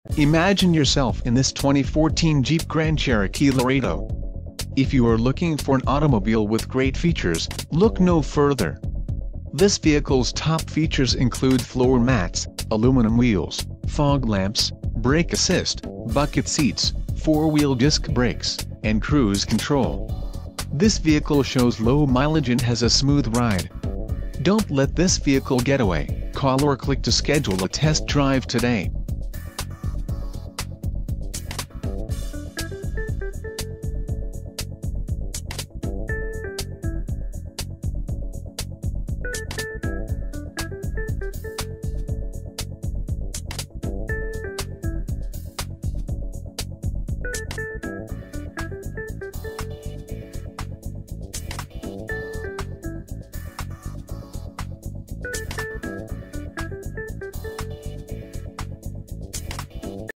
Imagine yourself in this 2014 Jeep Grand Cherokee Laredo. If you are looking for an automobile with great features, look no further. This vehicle's top features include floor mats, aluminum wheels, fog lamps, brake assist, bucket seats, four-wheel disc brakes, and cruise control. This vehicle shows low mileage and has a smooth ride. Don't let this vehicle get away. Call or click to schedule a test drive today.